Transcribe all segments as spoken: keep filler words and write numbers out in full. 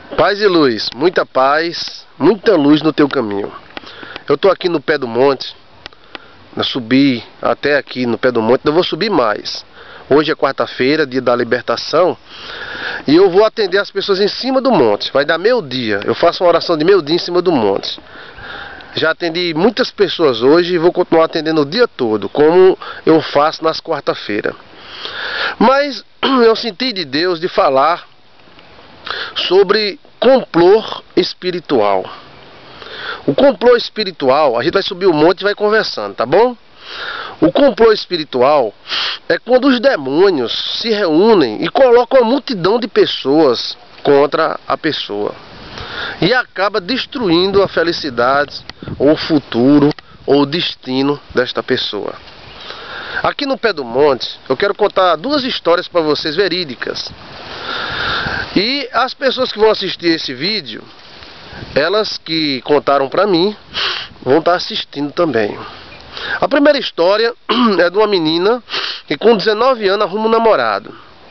Paz e luz, muita paz, muita luz no teu caminho. Eu tô aqui no pé do monte, eu subi até aqui no pé do monte, eu vou subir mais. Hoje é quarta-feira, dia da libertação, e eu vou atender as pessoas em cima do monte. Vai dar meio dia, eu faço uma oração de meio dia em cima do monte. Já atendi muitas pessoas hoje e vou continuar atendendo o dia todo, como eu faço nas quarta-feiras. Mas eu senti de Deus de falar sobre complô espiritual. O complô espiritual, a gente vai subir o monte e vai conversando, tá bom? O complô espiritual é quando os demônios se reúnem e colocam uma multidão de pessoas contra a pessoa e acaba destruindo a felicidade, ou o futuro, ou o destino desta pessoa. Aqui no pé do monte, eu quero contar duas histórias para vocês verídicas. E as pessoas que vão assistir esse vídeo, elas que contaram para mim, vão estar assistindo também. A primeira história é de uma menina que com dezenove anos arruma um namorado.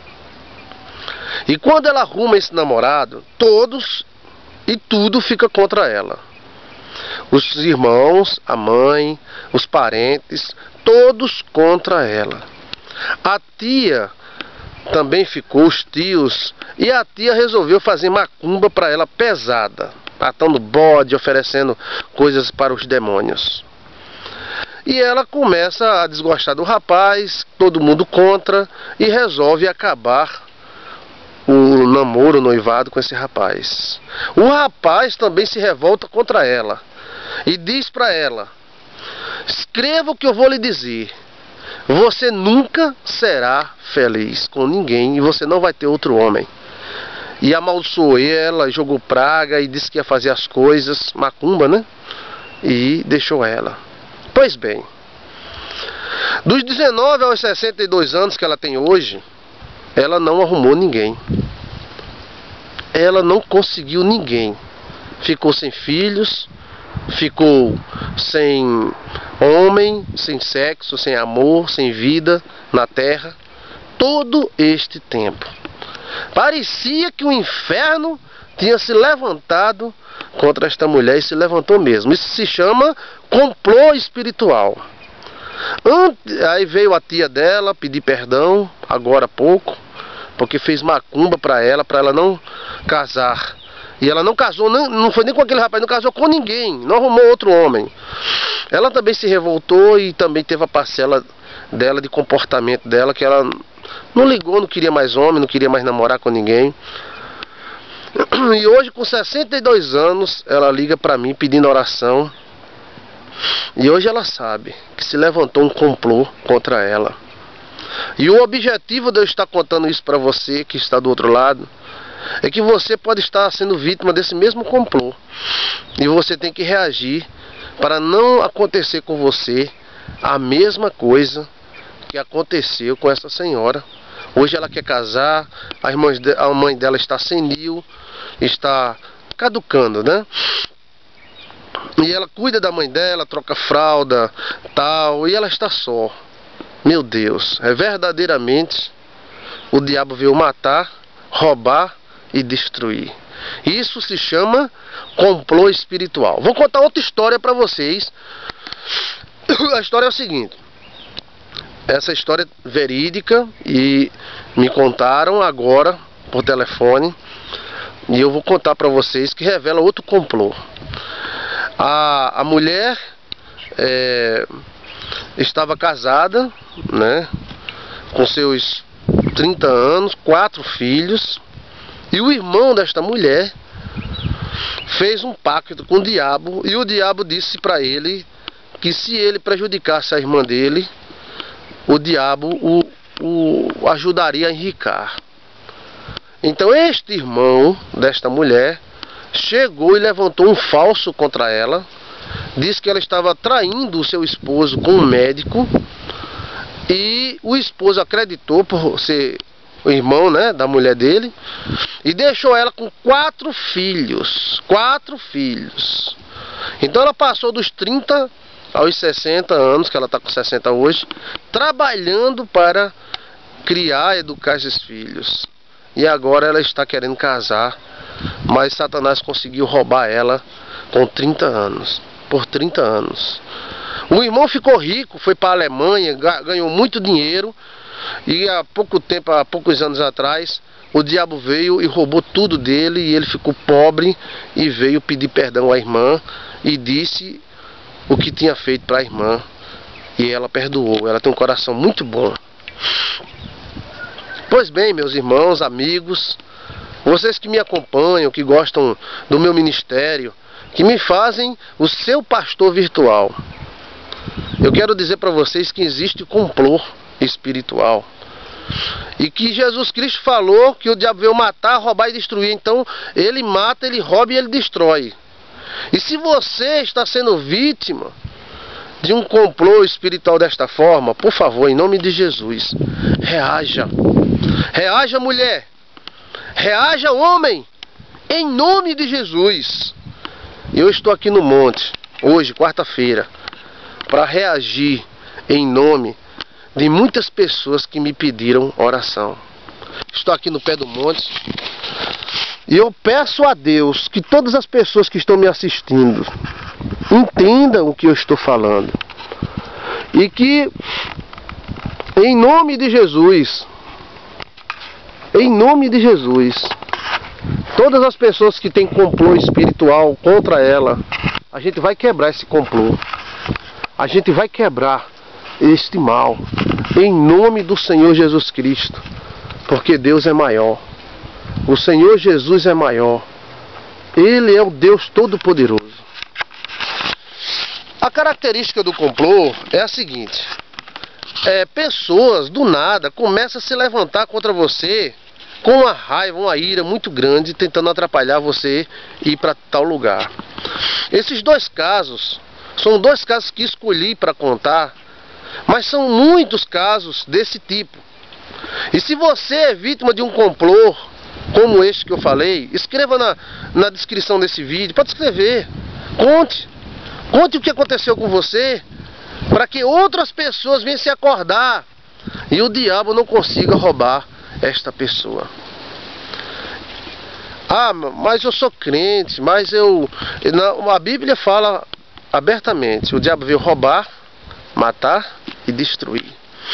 E quando ela arruma esse namorado, todos e tudo fica contra ela. Os irmãos, a mãe, os parentes, todos contra ela. A tia também ficou, os tios, e a tia resolveu fazer macumba para ela pesada, matando bode, oferecendo coisas para os demônios. E ela começa a desgostar do rapaz, todo mundo contra, e resolve acabar o namoro, o noivado com esse rapaz. O rapaz também se revolta contra ela e diz para ela: escreva o que eu vou lhe dizer. Você nunca será feliz com ninguém e você não vai ter outro homem. E amaldiçoou ela, jogou praga e disse que ia fazer as coisas, macumba, né? E deixou ela. Pois bem, dos dezenove aos sessenta e dois anos que ela tem hoje, ela não arrumou ninguém. Ela não conseguiu ninguém. Ficou sem filhos, ficou sem homem, sem sexo, sem amor, sem vida na terra. Todo este tempo. Parecia que o inferno tinha se levantado contra esta mulher e se levantou mesmo. Isso se chama complô espiritual. Aí veio a tia dela pedir perdão, agora há pouco, porque fez macumba para ela, para ela não casar. E ela não casou, não, não foi nem com aquele rapaz, não casou com ninguém, não arrumou outro homem. Ela também se revoltou e também teve a parcela dela, de comportamento dela, que ela não ligou, não queria mais homem, não queria mais namorar com ninguém. E hoje, com sessenta e dois anos, ela liga para mim pedindo oração. E hoje ela sabe que se levantou um complô contra ela. E o objetivo de eu estar contando isso para você que está do outro lado é que você pode estar sendo vítima desse mesmo complô. E você tem que reagir para não acontecer com você a mesma coisa que aconteceu com essa senhora. Hoje ela quer casar, a, irmã de, a mãe dela está senil, está caducando, né? E ela cuida da mãe dela, troca fralda, tal, e ela está só. Meu Deus, é verdadeiramente o diabo veio matar, roubar e destruir. Isso se chama complô espiritual. Vou contar outra história para vocês. A história é o seguinte. Essa história é verídica e me contaram agora por telefone. E eu vou contar para vocês que revela outro complô. A, a mulher é, estava casada, né, com seus trinta anos, quatro filhos. E o irmão desta mulher fez um pacto com o diabo. E o diabo disse para ele que se ele prejudicasse a irmã dele, o diabo o, o ajudaria a enricar. Então este irmão desta mulher chegou e levantou um falso contra ela. Disse que ela estava traindo o seu esposo com um médico. E o esposo acreditou por ser o irmão, né, da mulher dele. E deixou ela com quatro filhos. Quatro filhos. Então ela passou dos trinta aos sessenta anos, que ela está com sessenta hoje, trabalhando para criar, educar esses filhos. E agora ela está querendo casar mas Satanás conseguiu roubar ela com trinta anos, por trinta anos. O irmão ficou rico, foi para a Alemanha, ganhou muito dinheiro, e há pouco tempo, há poucos anos atrás, o diabo veio e roubou tudo dele, e ele ficou pobre e veio pedir perdão à irmã e disse o que tinha feito para a irmã, e ela perdoou. Ela tem um coração muito bom. Pois bem, meus irmãos, amigos, vocês que me acompanham, que gostam do meu ministério, que me fazem o seu pastor virtual, eu quero dizer para vocês que existe complô espiritual. E que Jesus Cristo falou que o diabo veio matar, roubar e destruir. Então ele mata, ele rouba e ele destrói. E se você está sendo vítima de um complô espiritual desta forma, por favor, em nome de Jesus, reaja. Reaja, mulher. Reaja, homem. Em nome de Jesus. Eu estou aqui no monte, hoje, quarta-feira, para reagir em nome de muitas pessoas que me pediram oração. Estou aqui no pé do monte e eu peço a Deus que todas as pessoas que estão me assistindo entendam o que eu estou falando, e que em nome de Jesus, em nome de Jesus, todas as pessoas que têm complô espiritual contra ela, a gente vai quebrar esse complô, a gente vai quebrar este mal, em nome do Senhor Jesus Cristo, porque Deus é maior, o Senhor Jesus é maior, Ele é o Deus Todo-Poderoso. A característica do complô é a seguinte: é, pessoas do nada começam a se levantar contra você com uma raiva, uma ira muito grande, tentando atrapalhar você ir para tal lugar. Esses dois casos são dois casos que escolhi para contar, mas são muitos casos desse tipo. E se você é vítima de um complô como este que eu falei, escreva na, na descrição desse vídeo, pode escrever, conte, conte o que aconteceu com você, para que outras pessoas venham se acordar e o diabo não consiga roubar esta pessoa. Ah, mas eu sou crente, mas eu... a Bíblia fala abertamente, o diabo veio roubar, matar e destruir.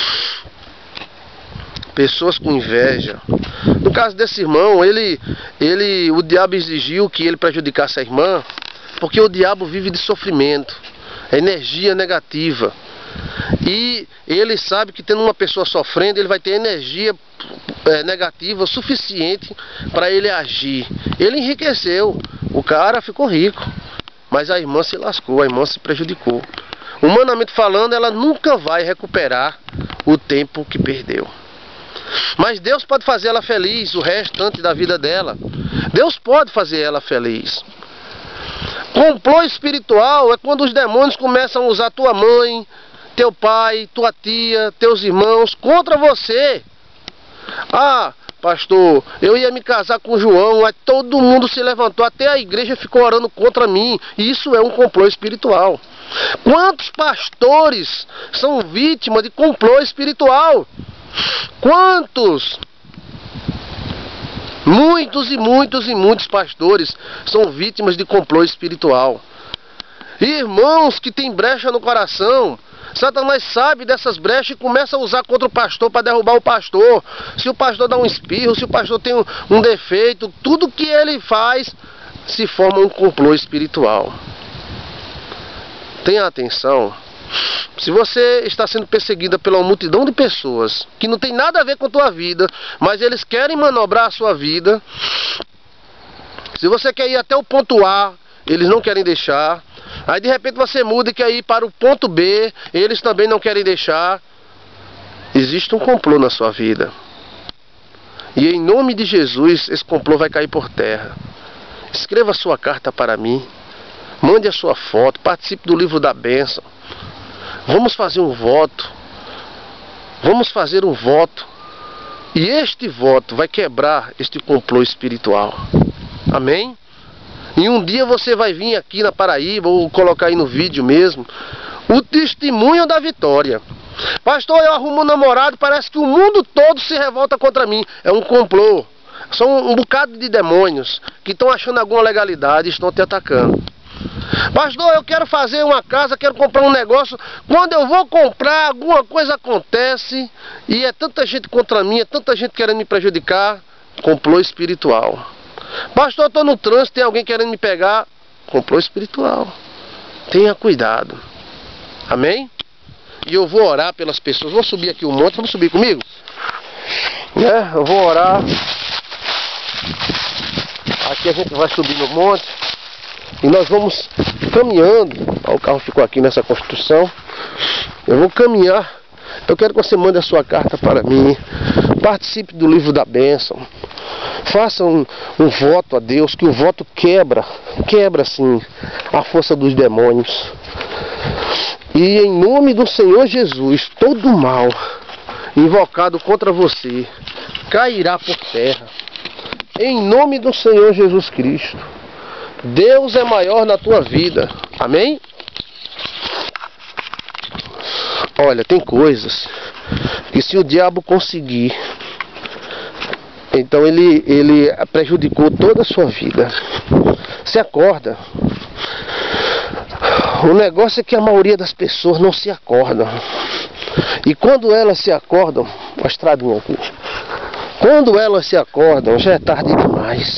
Pessoas com inveja. No caso desse irmão, ele, ele, o diabo exigiu que ele prejudicasse a irmã, porque o diabo vive de sofrimento, energia negativa. E ele sabe que tendo uma pessoa sofrendo, ele vai ter energia é, negativa suficiente para ele agir. Ele enriqueceu, o cara ficou rico, mas a irmã se lascou, a irmã se prejudicou. Humanamente falando, ela nunca vai recuperar o tempo que perdeu. Mas Deus pode fazer ela feliz o restante da vida dela. Deus pode fazer ela feliz. Complô espiritual é quando os demônios começam a usar tua mãe, teu pai, tua tia, teus irmãos contra você. Ah, pastor, eu ia me casar com o João, aí todo mundo se levantou, até a igreja ficou orando contra mim. Isso é um complô espiritual. Quantos pastores são vítimas de complô espiritual? Quantos? Muitos e muitos e muitos pastores são vítimas de complô espiritual. Irmãos que têm brecha no coração, Satanás sabe dessas brechas e começa a usar contra o pastor para derrubar o pastor. Se o pastor dá um espirro, se o pastor tem um, um defeito, tudo que ele faz se forma um complô espiritual. Tenha atenção. Se você está sendo perseguida pela multidão de pessoas que não tem nada a ver com a tua vida, mas eles querem manobrar a sua vida, se você quer ir até o ponto A, eles não querem deixar, aí de repente você muda e quer ir para o ponto B, eles também não querem deixar, existe um complô na sua vida. E em nome de Jesus, esse complô vai cair por terra. Escreva a sua carta para mim, mande a sua foto, participe do livro da bênção. Vamos fazer um voto. Vamos fazer um voto. E este voto vai quebrar este complô espiritual. Amém? E um dia você vai vir aqui na Paraíba, ou colocar aí no vídeo mesmo, o testemunho da vitória. Pastor, eu arrumo um namorado, parece que o mundo todo se revolta contra mim. É um complô. São um bocado de demônios que estão achando alguma legalidade e estão te atacando. Pastor, eu quero fazer uma casa, quero comprar um negócio. Quando eu vou comprar, alguma coisa acontece e é tanta gente contra mim, é tanta gente querendo me prejudicar. Complô espiritual. Pastor, eu estou no trânsito, tem alguém querendo me pegar. Complô espiritual. Tenha cuidado. Amém? E eu vou orar pelas pessoas. Vou subir aqui um monte, vamos subir comigo? Né? Eu vou orar. Aqui a gente vai subir no monte. E nós vamos caminhando. Ó, o carro ficou aqui nessa construção. Eu vou caminhar. Eu quero que você mande a sua carta para mim. Participe do livro da bênção. Faça um, um voto a Deus, que o voto quebra, quebra sim a força dos demônios. E em nome do Senhor Jesus, todo mal invocado contra você cairá por terra. Em nome do Senhor Jesus Cristo. Deus é maior na tua vida. Amém? Olha, tem coisas que se o diabo conseguir, então ele, ele prejudicou toda a sua vida. Se acorda. O negócio é que a maioria das pessoas não se acordam. E quando elas se acordam, uma estradinha aqui. Quando elas se acordam, já é tarde demais.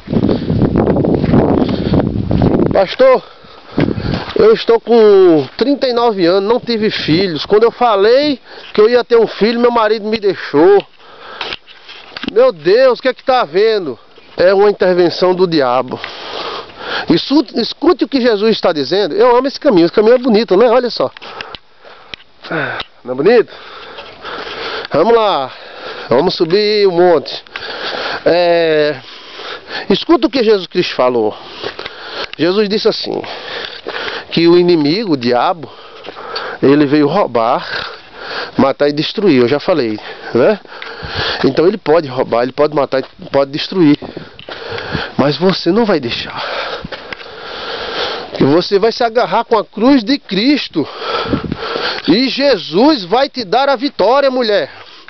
Pastor, eu estou com trinta e nove anos, não tive filhos. Quando eu falei que eu ia ter um filho, meu marido me deixou. Meu Deus, o que é que está havendo? É uma intervenção do diabo. Escute, escute o que Jesus está dizendo. Eu amo esse caminho, esse caminho é bonito, né? Olha só. Não é bonito? Vamos lá. Vamos subir o monte. É... Escuta o que Jesus Cristo falou. Jesus disse assim, que o inimigo, o diabo, ele veio roubar, matar e destruir. Eu já falei, né? Então ele pode roubar, ele pode matar, pode destruir. Mas você não vai deixar. E você vai se agarrar com a cruz de Cristo. E Jesus vai te dar a vitória, mulher.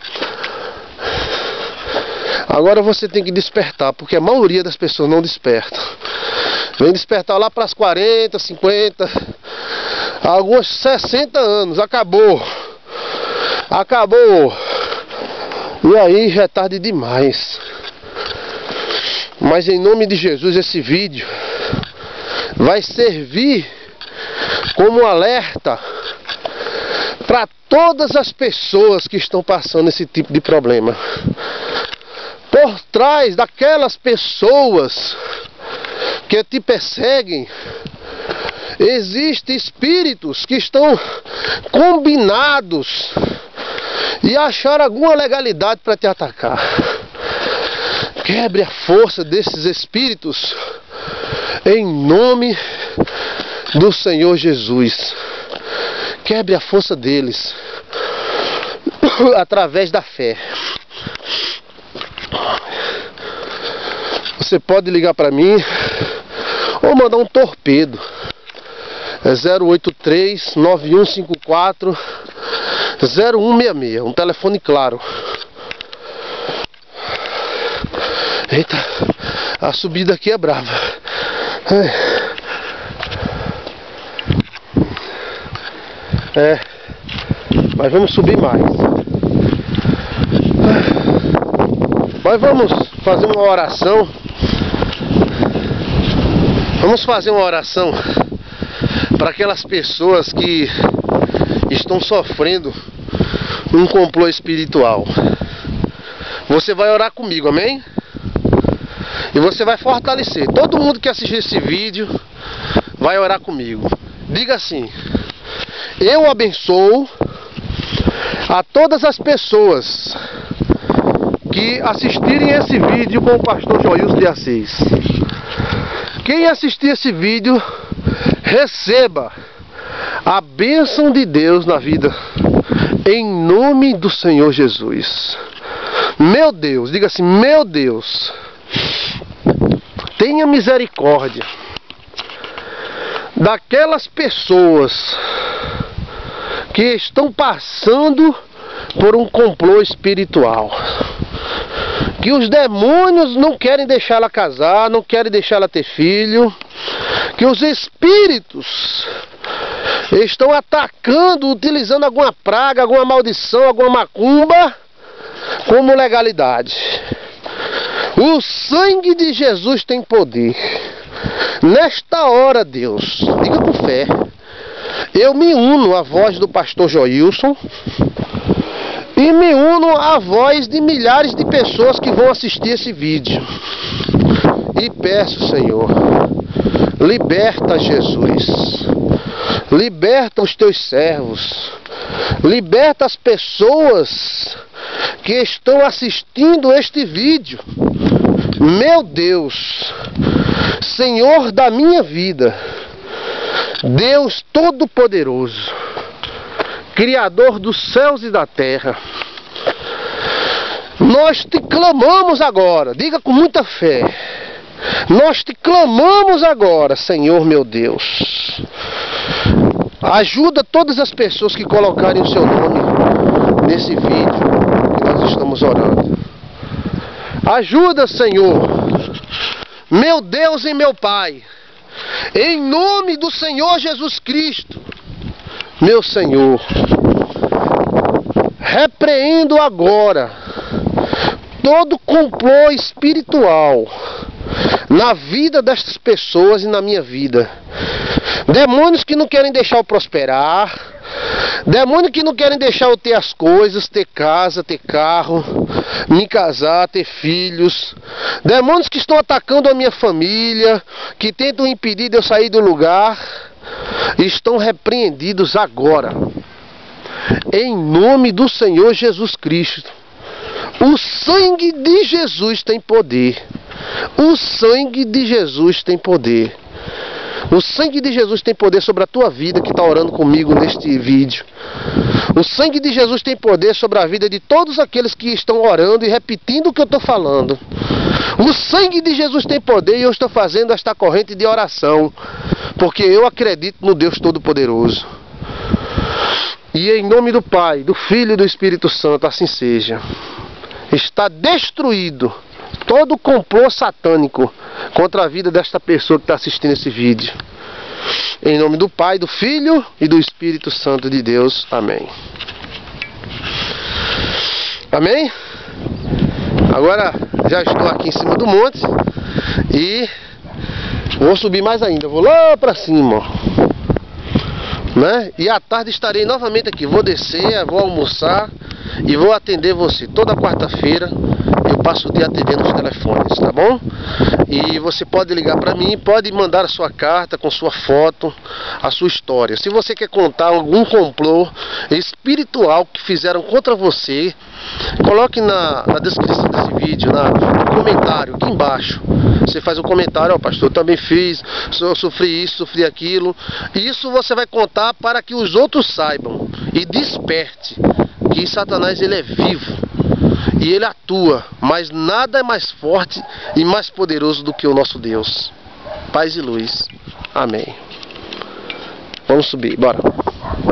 Agora você tem que despertar, porque a maioria das pessoas não desperta. Vem despertar lá para as quarenta, cinquenta, alguns sessenta anos. Acabou. Acabou. E aí já é tarde demais. Mas em nome de Jesus, esse vídeo vai servir como alerta para todas as pessoas que estão passando esse tipo de problema. Por trás daquelas pessoas que te perseguem, existem espíritos que estão combinados e acharam alguma legalidade para te atacar. Quebre a força desses espíritos em nome do Senhor Jesus. Quebre a força deles através da fé. Você pode ligar para mim ou mandar um torpedo. É zero oito três, nove um cinco quatro, zero um seis seis. Um telefone claro. Eita, a subida aqui é brava. É, mas vamos subir mais. Mas vamos fazer uma oração. Vamos fazer uma oração para aquelas pessoas que estão sofrendo um complô espiritual. Você vai orar comigo, amém? E você vai fortalecer. Todo mundo que assistir esse vídeo vai orar comigo. Diga assim: eu abençoo a todas as pessoas que assistirem esse vídeo com o pastor Joilson de Assis. Quem assistir esse vídeo, receba a bênção de Deus na vida, em nome do Senhor Jesus. Meu Deus, diga assim: meu Deus, tenha misericórdia daquelas pessoas que estão passando por um complô espiritual. que os demônios não querem deixar ela casar, não querem deixar ela ter filho, que os espíritos estão atacando, utilizando alguma praga, alguma maldição, alguma macumba como legalidade. O sangue de Jesus tem poder. Nesta hora, Deus, diga com fé, eu me uno à voz do pastor Joilson e me uno à voz de milhares de pessoas que vão assistir esse vídeo. E peço, Senhor, liberta Jesus, liberta os teus servos, liberta as pessoas que estão assistindo este vídeo. Meu Deus, Senhor da minha vida, Deus Todo-Poderoso, Criador dos céus e da terra, nós te clamamos agora, diga com muita fé, nós te clamamos agora, Senhor meu Deus. Ajuda todas as pessoas que colocarem o seu nome nesse vídeo que nós estamos orando. Ajuda, Senhor, meu Deus e meu Pai, em nome do Senhor Jesus Cristo, meu Senhor, repreendo agora todo complô espiritual na vida destas pessoas e na minha vida. Demônios que não querem deixar eu prosperar, demônios que não querem deixar eu ter as coisas, ter casa, ter carro, me casar, ter filhos, demônios que estão atacando a minha família, que tentam impedir de eu sair do lugar, estão repreendidos agora, em nome do Senhor Jesus Cristo. O sangue de Jesus tem poder. O sangue de Jesus tem poder. O sangue de Jesus tem poder sobre a tua vida que está orando comigo neste vídeo. O sangue de Jesus tem poder sobre a vida de todos aqueles que estão orando e repetindo o que eu estou falando. O sangue de Jesus tem poder e eu estou fazendo esta corrente de oração, porque eu acredito no Deus Todo-Poderoso. E em nome do Pai, do Filho e do Espírito Santo, assim seja. Está destruído todo o complô satânico contra a vida desta pessoa que está assistindo esse vídeo. Em nome do Pai, do Filho e do Espírito Santo de Deus. Amém. Amém? Agora já estou aqui em cima do monte e vou subir mais ainda. Vou lá para cima, ó. Né? E à tarde estarei novamente aqui. Vou descer, vou almoçar e vou atender você. Toda quarta-feira eu passo o dia atendendo os telefones, tá bom? E você pode ligar para mim, pode mandar a sua carta com sua foto, a sua história. Se você quer contar algum complô espiritual que fizeram contra você, coloque na, na descrição desse vídeo, na, no comentário aqui embaixo. Você faz um comentário: ó, pastor, eu também fiz, eu sofri isso, sofri aquilo. E isso você vai contar para que os outros saibam e desperte que Satanás, ele é vivo e ele atua, mas nada é mais forte e mais poderoso do que o nosso Deus. Paz e luz. Amém. Vamos subir, bora.